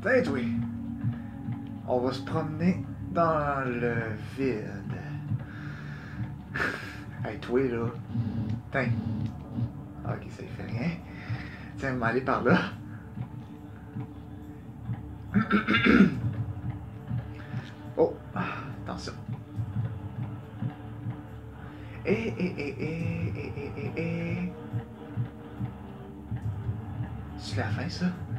Tiens, toi. On va se promener dans le vide. Hey, toi, là. Tiens. Ok, ça y fait rien. Tiens, on va aller par là. Oh, attention. C'est la fin, ça?